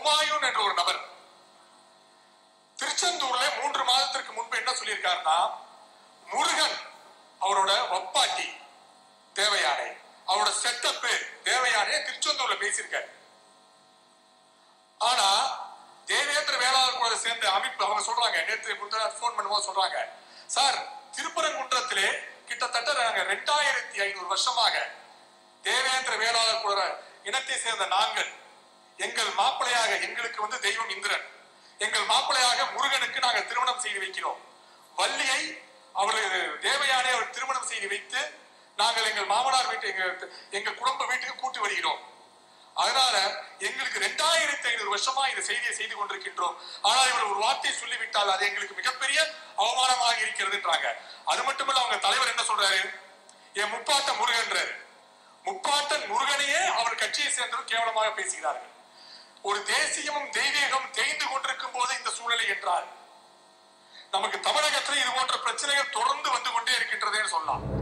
ஹுமாயூன் என்ற ஒரு நபர் திருச்செந்தூர்ல 3 மாதத்திற்கு முன்பு என்ன சொல்லியிருக்காருன்னா, முருகன் அவரோட வப்பாட்டி தேவயானை, அவரோட செட்டப்பு தேவயானை திருச்செந்தூர்ல பேசியிருக்காரு. ஆனா தேவேந்திர வேளாளர் குழுவை சேர்ந்த அமைப்பு அவங்க சொல்றாங்க, நேற்று போன் பண்ணும்போது சொல்றாங்க, சார் திருப்பரங்குன்றத்திலே கிட்டத்தட்ட 2500 வருஷமாக தேவேந்திர வேளாளர் குழு இனத்தை சேர்ந்த நாங்கள் எங்கள் மாப்பிளையாக, எங்களுக்கு தெய்வம் இந்திரன், எங்கள் மாப்பிளையாக முருகனுக்கு நாங்கள் திருமணம் செய்து வைக்கிறோம். வள்ளியை அவர்கள் தேவயானை அவர் திருமணம் செய்து வைத்து நாங்கள் எங்கள் மாமனார் வீட்டு எங்கள் குடும்ப வீட்டுக்கு கூட்டி வருகிறோம். அதனால எங்களுக்கு 2500 வருஷமா இந்த செய்தியை செய்து கொண்டிருக்கின்றோம். ஆனால் இவர் ஒரு வார்த்தை சொல்லிவிட்டால் அது எங்களுக்கு மிகப்பெரிய அவமானமாக இருக்கிறதுன்றாங்க. அது மட்டுமல்ல, அவங்க தலைவர் என்ன சொல்றாரு, என் முப்பாட்டன் முருகன்றாரு. முப்பாட்டன் முருகனையே அவர் கட்சியை சேர்ந்தவர் கேவலமாக பேசுகிறார்கள். ஒரு தேசியமும் தெய்வீகம் தேய்ந்து கொண்டிருக்கும் போது இந்த சூழ்நிலை என்றால் நமக்கு தமிழகத்தில் இது போன்ற பிரச்சனைகள் தொடர்ந்து வந்து கொண்டே இருக்கின்றதுன்னு சொல்லலாம்.